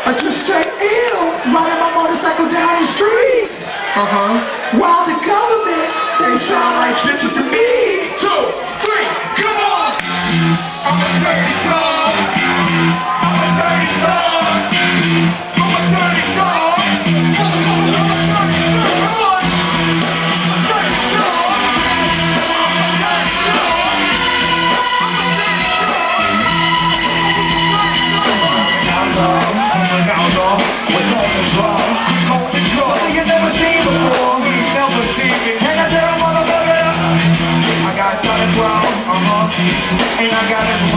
I just stay ill, riding my motorcycle down the street. While the government, they sound like snitches to me. 2, 3, come on! I'm a dirty dog. I'm a dirty dog. I'm a dirty dog. And I got it